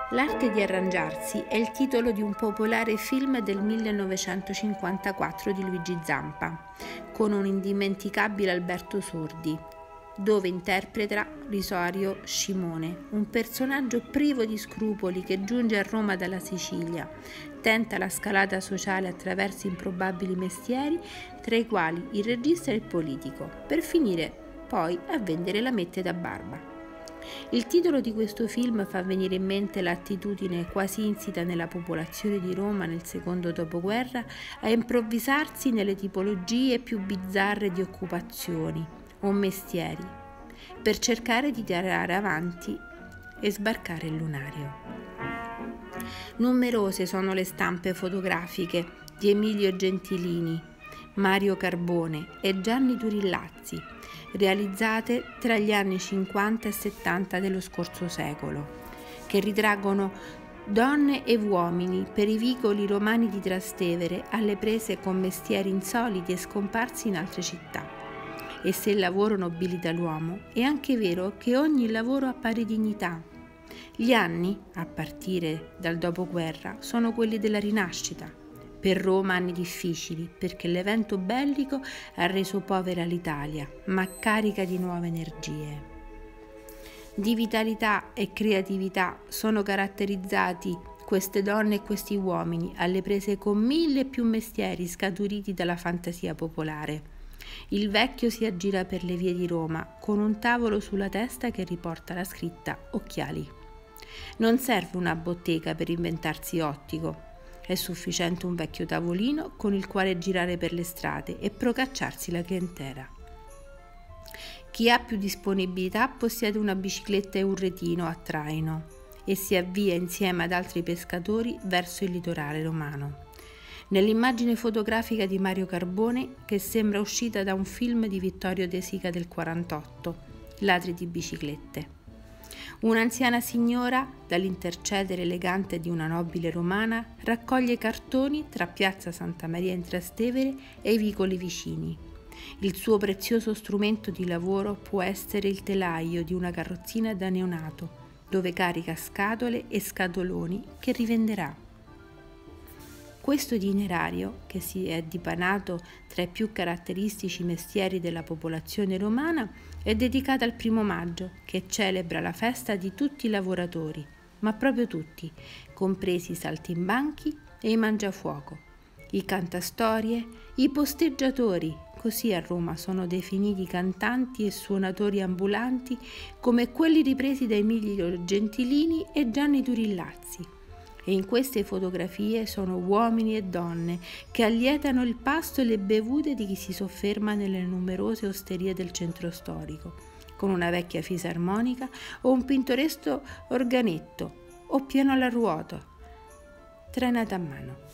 L'arte di arrangiarsi è il titolo di un popolare film del 1954 di Luigi Zampa, con un indimenticabile Alberto Sordi, dove interpreta Risorio Scimone, un personaggio privo di scrupoli che giunge a Roma dalla Sicilia, tenta la scalata sociale attraverso improbabili mestieri, tra i quali il regista e il politico, per finire poi a vendere la mette da barba. Il titolo di questo film fa venire in mente l'attitudine quasi insita nella popolazione di Roma nel secondo dopoguerra a improvvisarsi nelle tipologie più bizzarre di occupazioni o mestieri per cercare di tirare avanti e sbarcare il lunario. Numerose sono le stampe fotografiche di Emilio Gentilini, Mario Carbone e Gianni Turillazzi, realizzate tra gli anni 50 e 70 dello scorso secolo, che ritraggono donne e uomini per i vicoli romani di Trastevere alle prese con mestieri insoliti e scomparsi in altre città. E se il lavoro nobilita l'uomo, è anche vero che ogni lavoro ha pari dignità. Gli anni, a partire dal dopoguerra, sono quelli della rinascita. Per Roma anni difficili, perché l'evento bellico ha reso povera l'Italia, ma carica di nuove energie. Di vitalità e creatività sono caratterizzati queste donne e questi uomini, alle prese con 1000 più mestieri scaturiti dalla fantasia popolare. Il vecchio si aggira per le vie di Roma, con un tavolo sulla testa che riporta la scritta Occhiali. Non serve una bottega per inventarsi ottico. È sufficiente un vecchio tavolino con il quale girare per le strade e procacciarsi la clientela. Chi ha più disponibilità possiede una bicicletta e un retino a traino e si avvia insieme ad altri pescatori verso il litorale romano. Nell'immagine fotografica di Mario Carbone, che sembra uscita da un film di Vittorio De Sica del 48, Ladri di biciclette. Un'anziana signora, dall'intercedere elegante di una nobile romana, raccoglie cartoni tra Piazza Santa Maria in Trastevere e i vicoli vicini. Il suo prezioso strumento di lavoro può essere il telaio di una carrozzina da neonato, dove carica scatole e scatoloni che rivenderà. Questo itinerario, che si è dipanato tra i più caratteristici mestieri della popolazione romana, è dedicato al 1° maggio, che celebra la festa di tutti i lavoratori, ma proprio tutti, compresi i saltimbanchi e i mangiafuoco, i cantastorie, i posteggiatori, così a Roma sono definiti cantanti e suonatori ambulanti come quelli ripresi da Emilio Gentilini e Gianni Turillazzi. E in queste fotografie sono uomini e donne che allietano il pasto e le bevute di chi si sofferma nelle numerose osterie del centro storico, con una vecchia fisarmonica o un pintoresco organetto o piano alla ruota, trainato a mano.